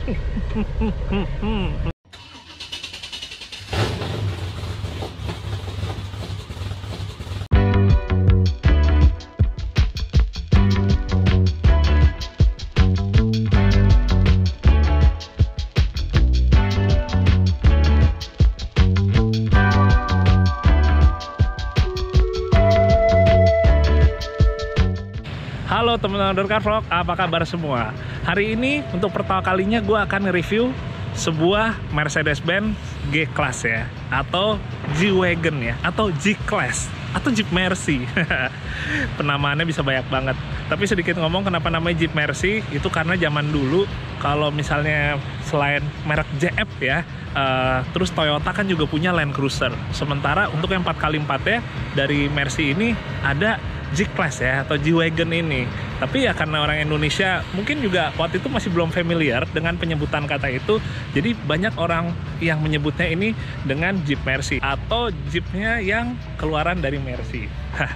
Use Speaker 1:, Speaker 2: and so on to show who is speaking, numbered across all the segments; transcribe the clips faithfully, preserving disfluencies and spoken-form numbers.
Speaker 1: Halo teman-teman Dorcar Vlog, apa kabar semua? Hari ini untuk pertama kalinya gue akan nge-review sebuah Mercedes-Benz G-Class ya, atau G-Wagon ya, atau G-Class, atau Jeep Mercy. Penamaannya bisa banyak banget. Tapi sedikit ngomong kenapa namanya Jeep Mercy, itu karena zaman dulu kalau misalnya selain merek J F ya, uh, terus Toyota kan juga punya Land Cruiser. Sementara untuk yang empat kali empat ya dari Mercy ini ada G-Class ya, atau G-Wagon ini. Tapi ya karena orang Indonesia mungkin juga waktu itu masih belum familiar dengan penyebutan kata itu, jadi banyak orang yang menyebutnya ini dengan Jeep Mercy atau Jeepnya yang keluaran dari Mercy.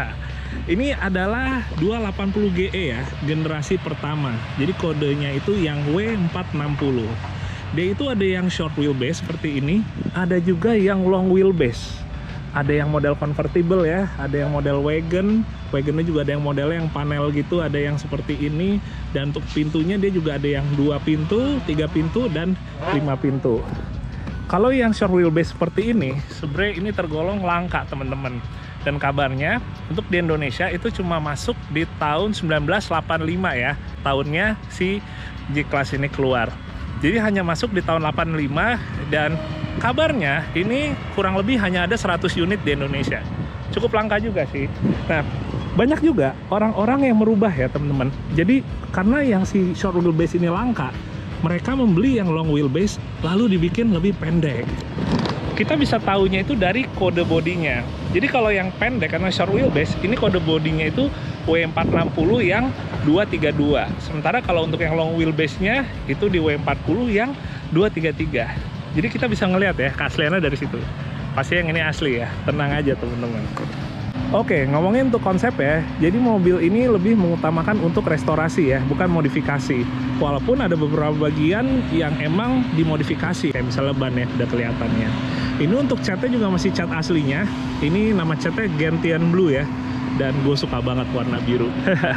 Speaker 1: Ini adalah dua delapan puluh G E ya, generasi pertama. Jadi kodenya itu yang W empat enam puluh. Dia itu ada yang short wheelbase seperti ini, ada juga yang long wheelbase. Ada yang model convertible ya, ada yang model wagon. Wagonnya juga ada yang modelnya yang panel gitu, ada yang seperti ini. Dan untuk pintunya dia juga ada yang dua pintu, tiga pintu, dan lima pintu. Kalau yang short wheelbase seperti ini, sebenarnya ini tergolong langka teman-teman. Dan kabarnya untuk di Indonesia itu cuma masuk di tahun seribu sembilan ratus delapan puluh lima ya, tahunnya si G-Class ini keluar. Jadi hanya masuk di tahun delapan puluh lima, dan kabarnya ini kurang lebih hanya ada seratus unit di Indonesia. Cukup langka juga sih. Nah, banyak juga orang-orang yang merubah ya teman-teman. Jadi karena yang si short wheelbase ini langka, mereka membeli yang long wheelbase lalu dibikin lebih pendek. Kita bisa tahunya itu dari kode bodinya. Jadi kalau yang pendek karena short wheelbase, ini kode bodinya itu W empat enam puluh yang dua tiga dua. Sementara kalau untuk yang long wheelbase-nya itu di W empat puluh yang dua tiga tiga. Jadi kita bisa ngelihat ya keasliannya dari situ. Pasti yang ini asli ya, tenang aja teman-teman. Oke, ngomongin untuk konsep ya. Jadi mobil ini lebih mengutamakan untuk restorasi ya, bukan modifikasi. Walaupun ada beberapa bagian yang emang dimodifikasi, kayak misalnya ban ya, udah kelihatannya. Ini untuk catnya juga masih cat aslinya. Ini nama catnya Gentian Blue ya. Dan gue suka banget warna biru.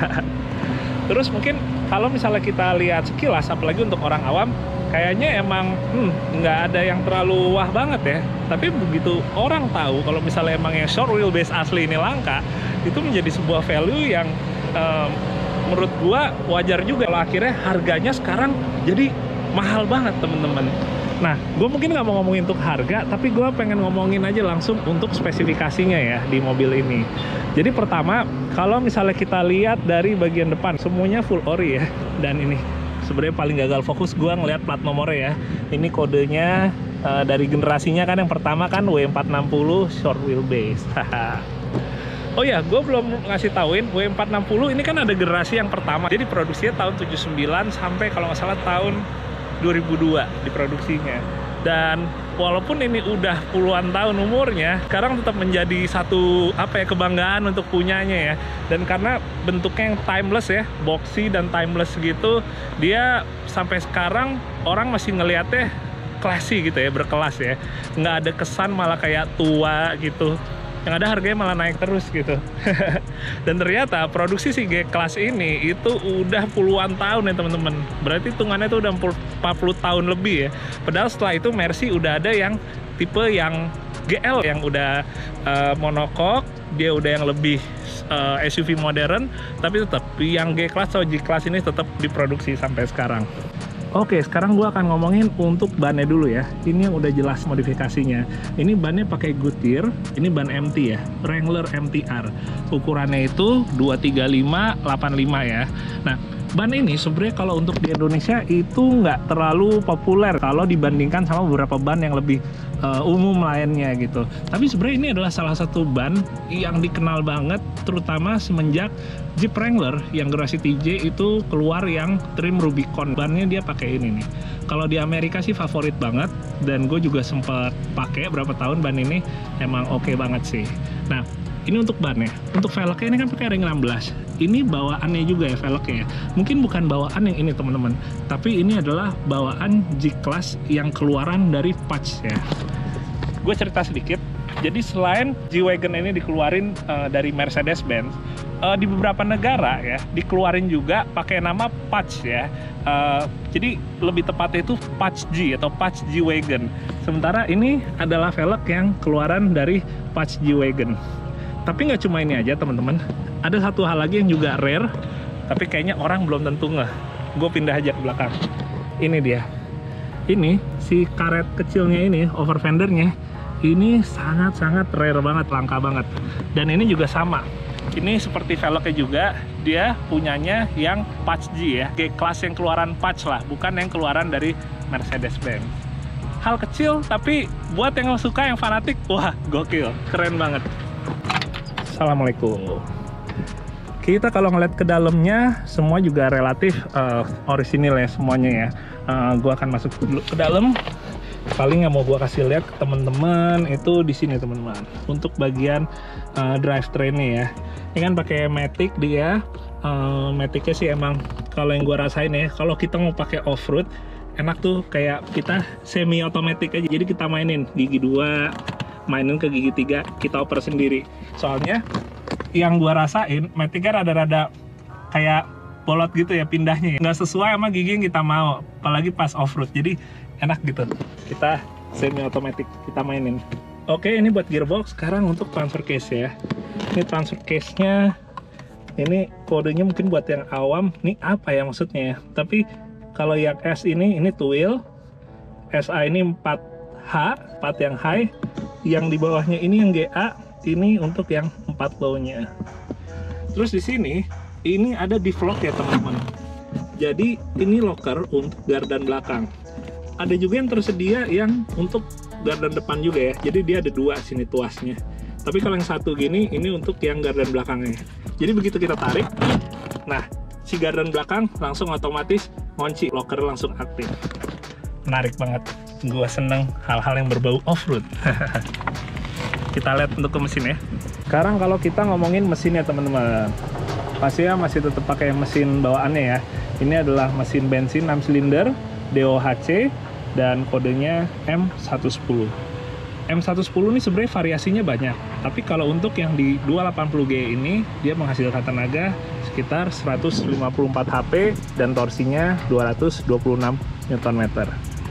Speaker 1: Terus mungkin kalau misalnya kita lihat sekilas, apalagi untuk orang awam, kayaknya emang hmm, nggak ada yang terlalu wah banget ya. Tapi begitu orang tahu kalau misalnya emang yang short wheelbase asli ini langka, itu menjadi sebuah value yang um, menurut gua wajar juga kalau akhirnya harganya sekarang jadi mahal banget temen-temen. Nah, gue mungkin nggak mau ngomongin untuk harga, tapi gue pengen ngomongin aja langsung untuk spesifikasinya ya di mobil ini. Jadi pertama, kalau misalnya kita lihat dari bagian depan, semuanya full ori ya. Dan ini sebenarnya paling gagal fokus gue ngelihat plat nomornya ya. Ini kodenya uh, dari generasinya kan yang pertama kan W empat enam puluh short wheelbase. Oh ya, gue belum ngasih tauin W empat enam puluh ini kan ada generasi yang pertama. Jadi produksinya tahun tujuh puluh sembilan sampai kalau nggak salah tahun dua ribu dua diproduksinya. Dan walaupun ini udah puluhan tahun umurnya, sekarang tetap menjadi satu apa ya kebanggaan untuk punyanya ya. Dan karena bentuknya yang timeless ya, boxy dan timeless gitu, dia sampai sekarang orang masih ngeliatnya classy gitu ya, berkelas ya. Nggak ada kesan malah kayak tua gitu. Yang ada harganya malah naik terus gitu. Dan ternyata produksi si G-Class ini itu udah puluhan tahun ya teman-teman. Berarti hitungannya itu udah empat puluh tahun lebih ya. Padahal setelah itu Mercy udah ada yang tipe yang G L yang udah uh, monocoque, dia udah yang lebih uh, S U V modern, tapi tetap yang G-Class atau G-Class ini tetap diproduksi sampai sekarang. Oke, sekarang gue akan ngomongin untuk bannya dulu ya. Ini yang udah jelas modifikasinya. Ini bannya pakai Goodyear, ini ban M T ya, Wrangler M T R. Ukurannya itu dua tiga lima delapan lima ya. Nah, ban ini sebenarnya kalau untuk di Indonesia itu nggak terlalu populer kalau dibandingkan sama beberapa ban yang lebih uh, umum lainnya gitu. Tapi sebenarnya ini adalah salah satu ban yang dikenal banget, terutama semenjak Jeep Wrangler yang generasi T J itu keluar yang trim Rubicon. Bannya dia pakai ini nih. Kalau di Amerika sih favorit banget, dan gue juga sempat pakai berapa tahun ban ini, emang oke banget sih. Nah, ini untuk bannya. Untuk velgnya ini kan pakai ring enam belas. ini bawaannya juga ya velgnya. Mungkin bukan bawaan yang ini teman-teman, tapi ini adalah bawaan G-Class yang keluaran dari patch ya. Gue cerita sedikit. Jadi selain G-Wagon ini dikeluarin uh, dari Mercedes-Benz, uh, di beberapa negara ya dikeluarin juga pakai nama patch ya. Uh, jadi lebih tepatnya itu patch G atau patch G-Wagon. Sementara ini adalah velg yang keluaran dari patch G-Wagon. Tapi nggak cuma ini aja teman-teman. Ada satu hal lagi yang juga rare, tapi kayaknya orang belum tentu ngeh. Gue pindah aja ke belakang. Ini dia. Ini si karet kecilnya ini, over fendernya. Ini sangat-sangat rare banget, langka banget. Dan ini juga sama. Ini seperti velgnya juga, dia punyanya yang patch G ya. G-Class yang keluaran patch lah, bukan yang keluaran dari Mercedes-Benz. Hal kecil, tapi buat yang suka, yang fanatik, wah gokil, keren banget. Assalamualaikum. Kita kalau ngeliat ke dalamnya, semua juga relatif uh, orisinil ya semuanya ya. Uh, gua akan masuk dulu ke dalam. Paling yang mau gua kasih lihat ke teman-teman itu di sini teman-teman. Untuk bagian uh, drivetrain-nya ya. Ini kan pakai Matic dia. Uh, Matic-nya sih emang kalau yang gua rasain ya, kalau kita mau pakai off-road enak tuh, kayak kita semi otomatis aja. Jadi kita mainin gigi dua, mainin ke gigi tiga, kita oper sendiri. Soalnya yang gua rasain Matic kan rada-rada kayak bolot gitu ya pindahnya ya. Nggak sesuai sama gigi yang kita mau, apalagi pas off-road. Jadi enak gitu, kita semi otomatis, kita mainin. Oke, ini buat gearbox. Sekarang untuk transfer case ya. Ini transfer case nya, ini kodenya mungkin buat yang awam ini apa ya maksudnya ya, tapi kalau yang S ini ini two wheel, S A ini empat H, empat yang high, yang di bawahnya ini yang G A, ini untuk yang empat low nya. Terus di sini ini ada diff lock ya teman-teman, jadi ini locker untuk gardan belakang. Ada juga yang tersedia yang untuk gardan depan juga ya. Jadi dia ada dua sini tuasnya. Tapi kalau yang satu gini, ini untuk yang gardan belakangnya. Jadi begitu kita tarik, nah si gardan belakang langsung otomatis ngunci, locker langsung aktif. Menarik banget. Gua seneng hal-hal yang berbau off-road. Kita lihat untuk ke mesin ya. Sekarang kalau kita ngomongin mesinnya teman-teman, pastinya masih tetap pakai mesin bawaannya ya. Ini adalah mesin bensin enam silinder D O H C dan kodenya M seratus sepuluh. M seratus sepuluh ini sebenarnya variasinya banyak, tapi kalau untuk yang di dua delapan nol G ini dia menghasilkan tenaga sekitar seratus lima puluh empat H P dan torsinya dua ratus dua puluh enam Newton meter.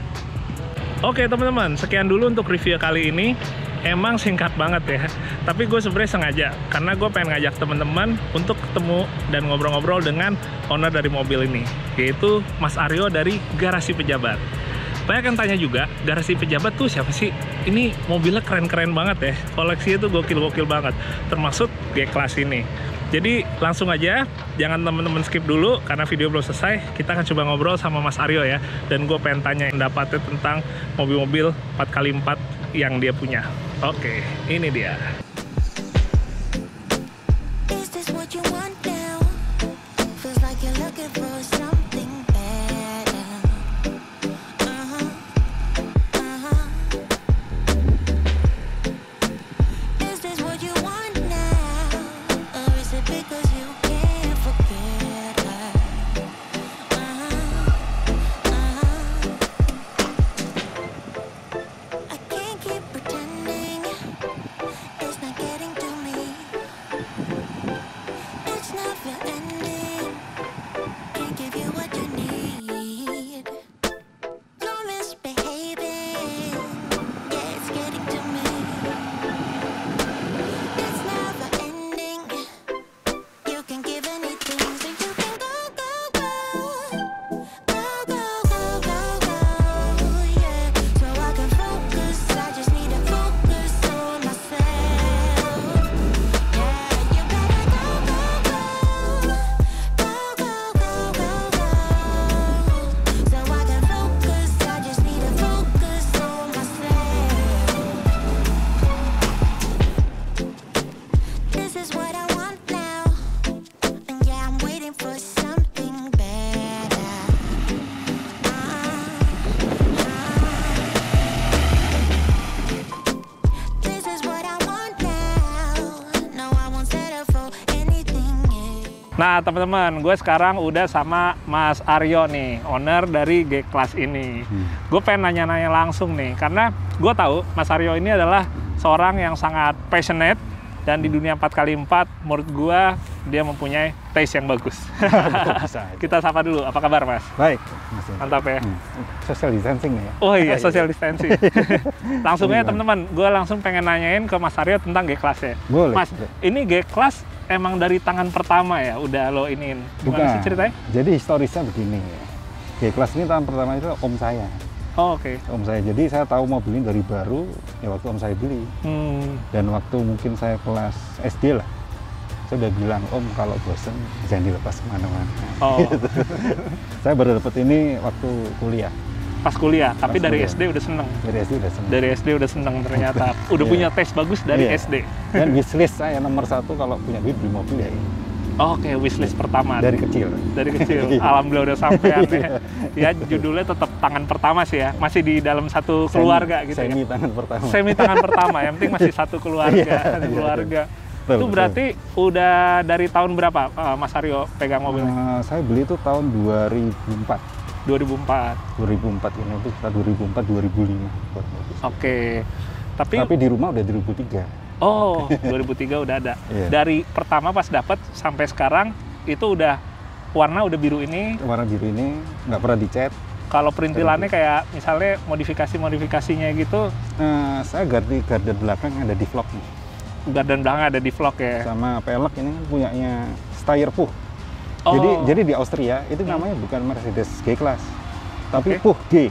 Speaker 1: Oke teman-teman, sekian dulu untuk review kali ini. Emang singkat banget ya, tapi gue sebenarnya sengaja karena gue pengen ngajak teman-teman untuk ketemu dan ngobrol-ngobrol dengan owner dari mobil ini, yaitu Mas Aryo dari Garasi Pejabat. Banyak yang tanya juga, Garasi Pejabat tuh siapa sih? Ini mobilnya keren-keren banget ya, koleksinya tuh gokil-gokil banget, termasuk G-Class ini. Jadi langsung aja, jangan teman-teman skip dulu karena video belum selesai. Kita akan coba ngobrol sama Mas Aryo ya, dan gue pengen tanya pendapatnya tentang mobil-mobil empat kali empat yang dia punya. Oke, ini dia. Nah, teman-teman, gue sekarang udah sama Mas Aryo nih, owner dari G-Class ini. Hmm. Gue pengen nanya-nanya langsung nih, karena gue tahu Mas Aryo ini adalah seorang yang sangat passionate, dan di dunia empat kali empat, menurut gue, dia mempunyai taste yang bagus. Kita sapa dulu, apa kabar Mas?
Speaker 2: Baik.
Speaker 1: Mantap ya? Hmm.
Speaker 2: Social distancing ya?
Speaker 1: Oh iya, social distancing. Langsung aja teman-teman, gue langsung pengen nanyain ke Mas Aryo tentang G-Class ya.
Speaker 2: Boleh.
Speaker 1: Mas, boleh. Ini G-Class emang dari tangan pertama ya, udah lo iniin. Gimana sih ceritanya?
Speaker 2: Jadi historisnya begini ya. G-Class ini tangan pertama itu om saya.
Speaker 1: Oh, oke. Okay.
Speaker 2: Om saya. Jadi saya tahu mobil ini dari baru ya waktu om saya beli. Hmm. Dan waktu mungkin saya kelas S D lah. Saya udah bilang, om kalau bosen jangan dilepas kemana-mana. Oh. Gitu. Saya baru dapat ini waktu kuliah.
Speaker 1: Pas kuliah, tapi
Speaker 2: Pas
Speaker 1: dari
Speaker 2: kuliah.
Speaker 1: S D udah seneng.
Speaker 2: Dari S D udah seneng.
Speaker 1: Dari S D udah seneng ternyata. Udah punya tes bagus dari
Speaker 2: yeah.
Speaker 1: S D.
Speaker 2: Dan wishlist saya nomor satu kalau punya duit beli mobil ya ini.
Speaker 1: Oh, oke, okay. wishlist pertama.
Speaker 2: Dari kecil. Dari
Speaker 1: kecil. Alhamdulillah udah sampai ya. Ya judulnya tetap tangan pertama sih ya. Masih di dalam satu keluarga
Speaker 2: semi,
Speaker 1: gitu
Speaker 2: semi
Speaker 1: ya.
Speaker 2: tangan pertama.
Speaker 1: Semi tangan pertama. Yang penting masih satu keluarga. Satu keluarga. Betul, itu berarti betul. Udah dari tahun berapa uh, Mas Aryo pegang mobilnya?
Speaker 2: Uh, saya beli itu tahun dua ribu empat.
Speaker 1: dua ribu empat.
Speaker 2: dua ribu empat ini itu kita dua ribu empat dua ribu lima.
Speaker 1: Oke. Okay. Tapi
Speaker 2: Tapi di rumah udah dua ribu tiga.
Speaker 1: Oh, dua ribu tiga udah ada. Yeah. Dari pertama pas dapat sampai sekarang itu udah warna udah biru ini.
Speaker 2: Warna biru ini nggak pernah dicat.
Speaker 1: Kalau perintilannya kayak misalnya modifikasi-modifikasinya gitu.
Speaker 2: Nah, saya ganti garda belakang ada di vlog nih.
Speaker 1: Garda belakang ada di vlog ya.
Speaker 2: Sama pelek ini punyanya Steyr Puch.
Speaker 1: Oh.
Speaker 2: Jadi jadi di Austria itu namanya hmm. bukan Mercedes G-Class, tapi
Speaker 1: okay.
Speaker 2: Puch G.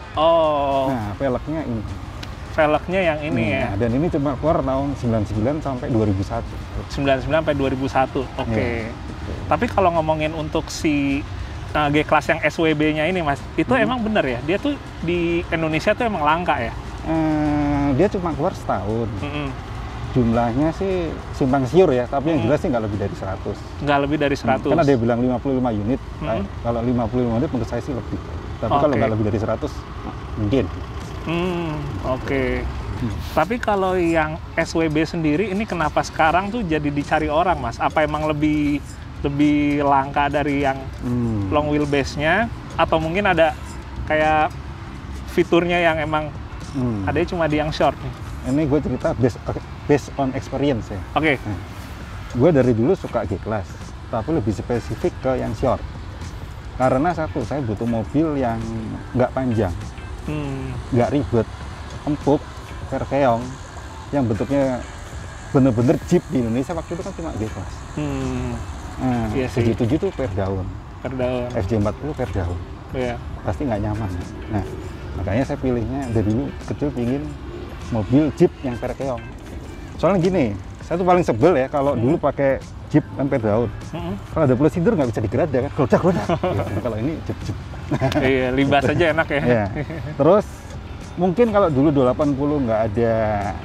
Speaker 1: Oh.
Speaker 2: Nah, peleknya ini.
Speaker 1: Velgnya yang ini hmm, ya.
Speaker 2: Dan ini cuma keluar tahun sembilan puluh sembilan sampai dua ribu satu.
Speaker 1: sembilan puluh sembilan sampai dua ribu satu. Oke. Okay. Ya, gitu. Tapi kalau ngomongin untuk si uh, G-Class yang S W B-nya ini Mas, itu hmm. emang bener ya? Dia tuh di Indonesia tuh emang langka ya?
Speaker 2: Hmm, dia cuma keluar setahun. Hmm. Jumlahnya sih simpang siur ya, tapi hmm. yang jelas sih nggak lebih dari seratus.
Speaker 1: Nggak lebih dari seratus?
Speaker 2: Hmm. Karena dia bilang lima puluh lima unit.
Speaker 1: Hmm.
Speaker 2: Nah, kalau lima puluh lima unit menurut saya sih lebih. Tapi okay. kalau nggak lebih dari seratus, mungkin.
Speaker 1: Hmm, oke. Okay. Hmm. Tapi kalau yang S W B sendiri ini kenapa sekarang tuh jadi dicari orang, Mas? Apa emang lebih lebih langka dari yang hmm. long wheelbase-nya atau mungkin ada kayak fiturnya yang emang hmm. adanya cuma di yang short nih?
Speaker 2: Ini gue cerita based, based on experience ya.
Speaker 1: Oke. Okay.
Speaker 2: Nah, gue dari dulu suka G-Class, tapi lebih spesifik ke yang short. Karena satu, saya butuh mobil yang nggak panjang. Nggak hmm. ribet, empuk, verkeong, yang bentuknya bener-bener Jeep di Indonesia waktu itu kan cuma G-Class. Hmm. Nah, iya tujuh tujuh itu per daun,
Speaker 1: per daun.
Speaker 2: F J empat puluh per daun.
Speaker 1: Iya.
Speaker 2: Pasti nggak nyaman. Nah, makanya saya pilihnya dari dulu kecil pingin mobil Jeep yang verkeong. Soalnya gini, saya tuh paling sebel ya kalau hmm. dulu pakai Jeep kan per daun. Hmm. Kalau ada plus hidur nggak bisa digerada kan, kelodak kelodak. Ya, kalau ini Jeep Jeep.
Speaker 1: Iya, libas aja enak ya.
Speaker 2: Ya. Terus mungkin kalau dulu dua delapan puluh nggak ada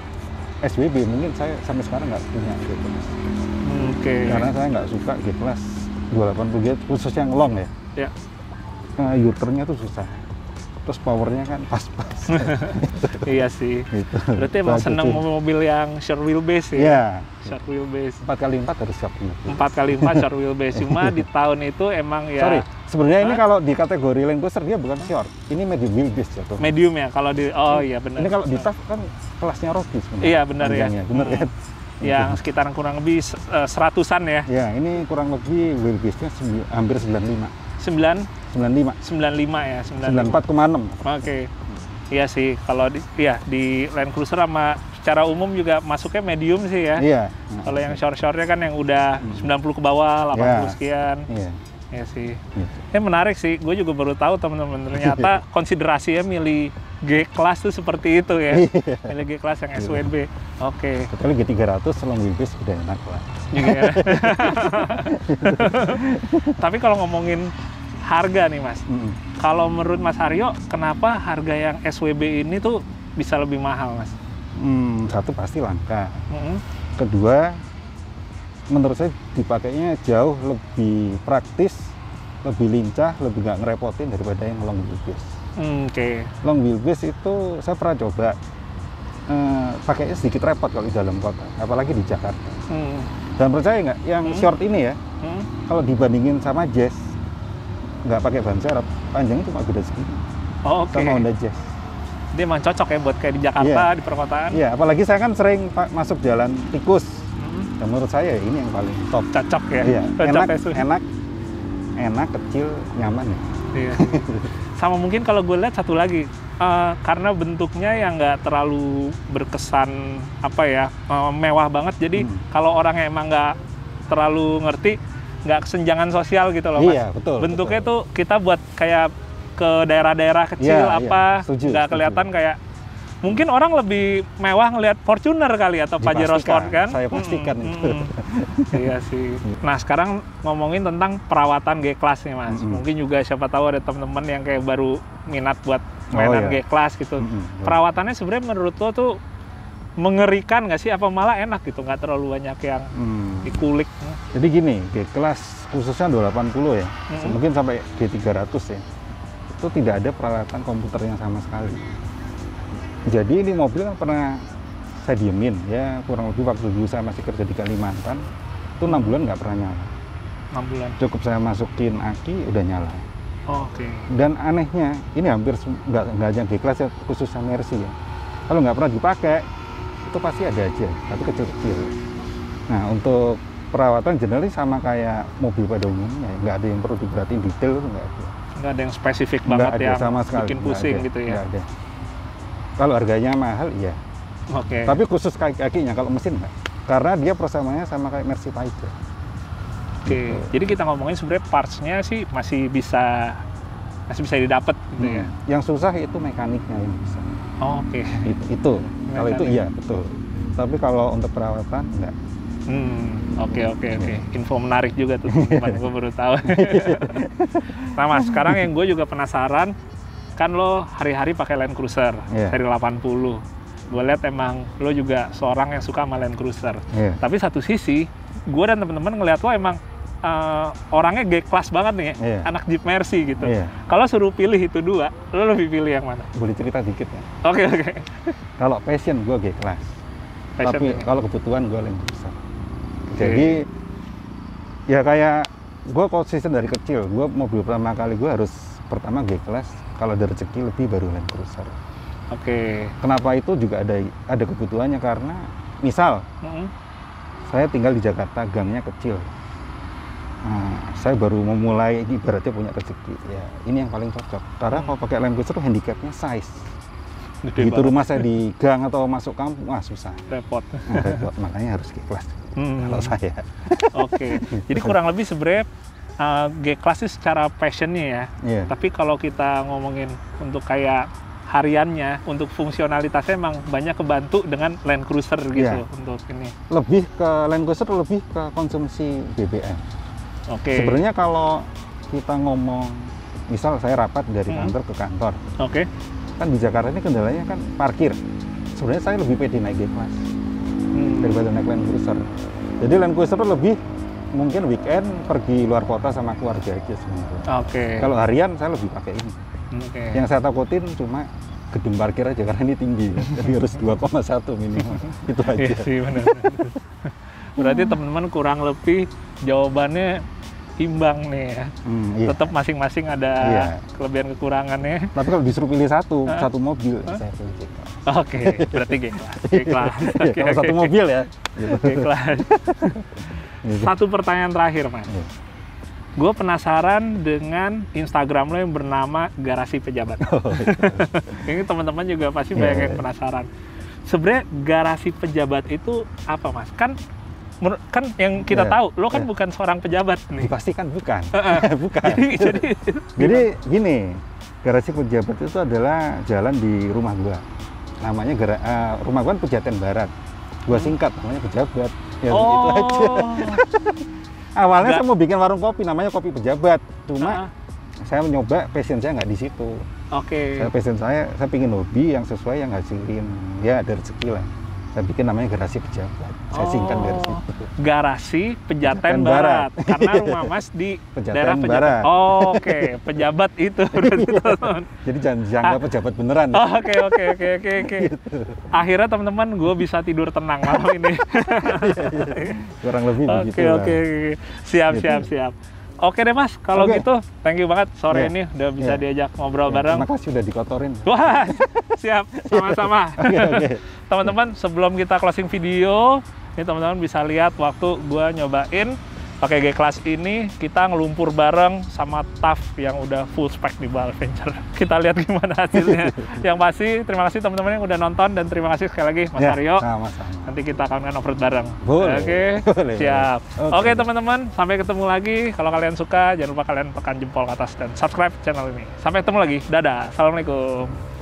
Speaker 2: S W B, mungkin saya sampai sekarang nggak punya gitu.
Speaker 1: Oke. Okay.
Speaker 2: Karena saya nggak suka G-Class dua delapan puluh gitu, khusus yang long ya.
Speaker 1: Ya.
Speaker 2: Nah, U-turn-nya tuh susah. Terus powernya kan pas-pas.
Speaker 1: Iya sih.
Speaker 2: Gitu.
Speaker 1: Berarti emang seneng mobil yang short wheelbase ya?
Speaker 2: Iya.
Speaker 1: Short wheelbase.
Speaker 2: empat kali empat harus short wheelbase.
Speaker 1: empat kali empat short wheelbase. Cuma di tahun itu emang ya...
Speaker 2: Sorry, sebenarnya ini kalau di kategori Land Cruiser dia bukan short. Ini medium wheelbase ya tuh.
Speaker 1: Medium ya kalau di... Oh iya benar.
Speaker 2: Ini kalau di T A F kan kelasnya Rockies.
Speaker 1: Iya benar ya.
Speaker 2: Benar
Speaker 1: hmm. kan? Yang sekitaran kurang lebih uh, seratusan ya?
Speaker 2: Ya, ini kurang lebih wheelbase-nya hampir sembilan puluh lima.
Speaker 1: sembilan?
Speaker 2: sembilan puluh lima.
Speaker 1: sembilan puluh lima ya?
Speaker 2: sembilan puluh empat koma enam.
Speaker 1: Oke. Okay. Iya sih, kalau di, ya, di Land Cruiser sama secara umum juga masuknya medium sih ya?
Speaker 2: Iya.
Speaker 1: Nah, kalau yang short-shortnya kan yang udah hmm. sembilan puluh ke bawah, delapan puluh ya. Sekian. Iya. Ya sih. Gitu. Ya menarik sih, gue juga baru tahu teman-teman ternyata konsiderasinya milih G-Class tuh seperti itu ya. Milih G-Class yang S W B. Oke. Okay.
Speaker 2: Kecuali G tiga ratus long wheelbase udah enak lah.
Speaker 1: Juga ya. Tapi kalau ngomongin harga nih Mas, mm-hmm. kalau menurut Mas Aryo, kenapa harga yang S W B ini tuh bisa lebih mahal Mas?
Speaker 2: Hmm, satu pasti langka.
Speaker 1: Mm-hmm.
Speaker 2: Kedua, menurut saya dipakainya jauh lebih praktis, lebih lincah, lebih nggak ngerepotin daripada yang long wheelbase.
Speaker 1: Mm, Oke. Okay.
Speaker 2: Long wheelbase itu saya pernah coba, eh, pakainya sedikit repot kalau di dalam kota, apalagi di Jakarta. Mm. Dan percaya nggak, yang mm. short ini ya, hmm? Kalau dibandingin sama Jazz, nggak pakai ban serep, panjangnya cuma beda segini.
Speaker 1: Oh, oke. Okay.
Speaker 2: Sama Honda Jazz.
Speaker 1: Dia emang cocok ya buat kayak di Jakarta, yeah. di perkotaan.
Speaker 2: Iya, yeah, apalagi saya kan sering masuk jalan tikus. Hmm. Dan menurut saya ini yang paling top.
Speaker 1: Cocok ya?
Speaker 2: Iya,
Speaker 1: cocok
Speaker 2: enak,
Speaker 1: ya,
Speaker 2: enak, enak, kecil, nyaman ya.
Speaker 1: Iya. Sama mungkin kalau gue lihat satu lagi, uh, karena bentuknya yang nggak terlalu berkesan apa ya, uh, mewah banget. Jadi hmm. kalau orangnya emang nggak terlalu ngerti, nggak kesenjangan sosial gitu loh, Mas.
Speaker 2: Iya, betul.
Speaker 1: Bentuknya
Speaker 2: betul.
Speaker 1: tuh kita buat kayak ke daerah-daerah kecil
Speaker 2: ya,
Speaker 1: apa,
Speaker 2: ya.
Speaker 1: nggak kelihatan kayak mungkin orang lebih mewah ngelihat Fortuner kali atau Pajero Sport kan?
Speaker 2: Saya pastikan hmm, itu.
Speaker 1: Hmm. Iya sih. Nah sekarang ngomongin tentang perawatan G-Class nih Mas. Hmm. Mungkin juga siapa tahu ada teman-teman yang kayak baru minat buat mainan oh, iya. G-Class gitu. Hmm, perawatannya sebenarnya menurut lo tuh mengerikan nggak sih? Apa malah enak gitu? Nggak terlalu banyak yang hmm. dikulik.
Speaker 2: Jadi gini, G-Class khususnya dua delapan puluh ya, hmm. mungkin sampai G tiga ratus ya. Itu tidak ada peralatan komputernya sama sekali. Jadi ini mobil kan pernah saya diemin ya, kurang lebih waktu dulu saya masih kerja di Kalimantan itu enam bulan nggak pernah nyala.
Speaker 1: enam bulan.
Speaker 2: Cukup saya masukin aki udah nyala.
Speaker 1: Oh, oke. Okay.
Speaker 2: Dan anehnya ini hampir nggak nggak aja G-Class ya, khususnya Mercy ya. Kalau nggak pernah dipakai itu pasti ada aja, tapi kecil-kecil. Nah untuk perawatan generally sama kayak mobil pada umumnya, nggak ada yang perlu diperhatiin detail, nggak ada.
Speaker 1: Nggak ada yang spesifik banget
Speaker 2: ada,
Speaker 1: yang
Speaker 2: sama sekali.
Speaker 1: bikin pusing
Speaker 2: ada,
Speaker 1: gitu ya?
Speaker 2: Nggak ada. Kalau harganya mahal, iya.
Speaker 1: Oke. Okay.
Speaker 2: Tapi khusus kaki-kakinya, kalau mesin nggak. Karena dia persamaannya sama kayak Mercy Tiger.
Speaker 1: Oke. Okay. Gitu. Jadi kita ngomongin sebenarnya parts-nya sih masih bisa masih bisa didapat gitu hmm. ya. Yang
Speaker 2: susah itu mekaniknya yang bisa.
Speaker 1: Oh, oke. Okay.
Speaker 2: Itu. itu. Kalau itu iya betul. Tapi kalau untuk perawatan enggak.
Speaker 1: Hmm, oke oke oke. Info menarik juga tuh teman gue baru tahu. Nah Mas, sekarang yang gue juga penasaran, kan lo hari-hari pakai Land Cruiser yeah. seri delapan puluh. Gue lihat emang lo juga seorang yang suka sama Land Cruiser. Yeah. Tapi satu sisi, gue dan teman-teman ngeliat lo emang uh, orangnya G-Class banget nih, yeah. anak Jeep Mercy gitu. Yeah. Kalau suruh pilih itu dua, lo lebih pilih yang mana?
Speaker 2: Boleh cerita dikit ya?
Speaker 1: Oke okay, oke. Okay.
Speaker 2: Kalau passion gue G-Class, tapi ya. Kalau kebutuhan gue Land Cruiser. Okay. Jadi ya kayak gue konsisten dari kecil, gue mobil pertama kali gue harus pertama G-Class, kalau ada rezeki lebih baru Land Cruiser.
Speaker 1: Oke. Okay.
Speaker 2: Kenapa itu juga ada ada kebutuhannya, karena misal mm-hmm. saya tinggal di Jakarta, gangnya kecil, nah, saya baru memulai ibaratnya punya rezeki, ya ini yang paling cocok. Karena mm. kalau pakai Land Cruiser handicapnya size. Gede gitu banget. Rumah saya di gang atau masuk kampung, wah susah.
Speaker 1: Repot.
Speaker 2: Nah, repot, makanya harus G-Class hmm. kalau saya.
Speaker 1: Oke, okay. Jadi kurang lebih sebenarnya uh, G-Class itu secara passionnya ya. Yeah. Tapi kalau kita ngomongin untuk kayak hariannya, untuk fungsionalitasnya emang banyak kebantu dengan Land Cruiser gitu yeah. untuk ini. Lebih
Speaker 2: ke Land Cruiser, lebih ke konsumsi B B M.
Speaker 1: Oke. Okay.
Speaker 2: Sebenarnya kalau kita ngomong, misal saya rapat dari hmm. kantor ke kantor.
Speaker 1: Oke. Okay.
Speaker 2: Kan di Jakarta ini kendalanya kan parkir. Sebenarnya saya lebih pede naik G-Class hmm. daripada naik Land Cruiser. Jadi Land Cruiser lebih mungkin weekend pergi luar kota sama keluarga aja sebenarnya. Oke.
Speaker 1: Okay.
Speaker 2: Kalau harian saya lebih pakai ini.
Speaker 1: Okay.
Speaker 2: Yang saya takutin cuma gedung parkir aja karena ini tinggi, jadi harus dua koma satu minimal. Itu aja.
Speaker 1: Iya sih benar. Berarti teman-teman kurang lebih jawabannya imbang nih ya. Hmm, iya. Tetap masing-masing ada iya. kelebihan kekurangannya. Tapi
Speaker 2: kalau disuruh pilih satu, huh? satu mobil, huh? saya pilih G-Class.
Speaker 1: Oke, okay, berarti G-Class. G-Class.
Speaker 2: Okay, kalau okay, satu okay. mobil ya.
Speaker 1: G-Class. Satu pertanyaan terakhir, Mas. Iya. Gue penasaran dengan Instagram lo yang bernama Garasi Pejabat. Oh, ini teman-teman juga pasti yeah, banyak yang yeah. penasaran. Sebenarnya Garasi Pejabat itu apa, Mas? Kan kan yang kita yeah, tahu, lo kan yeah. bukan seorang pejabat nih.
Speaker 2: Dipastikan bukan.
Speaker 1: Uh-uh.
Speaker 2: bukan.
Speaker 1: Jadi, jadi,
Speaker 2: jadi gini, Garasi Pejabat itu adalah jalan di rumah gua. Namanya gara, uh, rumah gua kan Pejaten Barat. Gua singkat namanya Pejabat. Ya oh. itu aja. Awalnya Gak. saya mau bikin warung kopi namanya Kopi Pejabat. Cuma uh-huh. saya mencoba passion saya nggak di situ.
Speaker 1: Oke. Okay.
Speaker 2: Saya passion saya, saya pingin hobi yang sesuai yang ngasilin ya ada rezeki lah. saya bikin namanya garasi pejabat. Saya
Speaker 1: Oh,
Speaker 2: singkat dari situ.
Speaker 1: Garasi Pejaten
Speaker 2: Pejaten
Speaker 1: Barat.
Speaker 2: Barat.
Speaker 1: Karena rumah Mas di
Speaker 2: Pejaten
Speaker 1: daerah Pejaten.
Speaker 2: Barat.
Speaker 1: Oh, oke, pejabat itu berarti teman-teman.
Speaker 2: Jadi jangan dianggap pejabat beneran.
Speaker 1: Oh, oke oke oke oke oke. Akhirnya teman-teman gue bisa tidur tenang malam ini.
Speaker 2: Kurang lebih
Speaker 1: Oke
Speaker 2: begitu.
Speaker 1: oke
Speaker 2: lah.
Speaker 1: oke. Siap
Speaker 2: Gitu.
Speaker 1: siap siap. Oke deh Mas, kalau
Speaker 2: Oke.
Speaker 1: gitu thank you banget sore
Speaker 2: Iya.
Speaker 1: ini udah bisa
Speaker 2: Iya.
Speaker 1: diajak ngobrol
Speaker 2: Ya,
Speaker 1: bareng.
Speaker 2: terima kasih udah dikotorin.
Speaker 1: Wah, siap, sama-sama.
Speaker 2: Oke, oke.
Speaker 1: Teman-teman, sebelum kita closing video, ini teman-teman bisa lihat waktu gua nyobain pakai G-Class ini, kita ngelumpur bareng sama T A F yang udah full spec di Bal Adventure. Kita lihat gimana hasilnya. Yang pasti, terima kasih teman-teman yang udah nonton dan terima kasih sekali lagi Mas
Speaker 2: Ya,
Speaker 1: Aryo.
Speaker 2: sama-sama.
Speaker 1: Nanti kita akan off-road bareng.
Speaker 2: Boleh.
Speaker 1: Oke,
Speaker 2: Boleh,
Speaker 1: siap.
Speaker 2: boleh.
Speaker 1: Oke
Speaker 2: Oke.
Speaker 1: teman-teman, sampai ketemu lagi. Kalau kalian suka, jangan lupa kalian tekan jempol ke atas dan subscribe channel ini. Sampai ketemu lagi. Dadah. Assalamualaikum.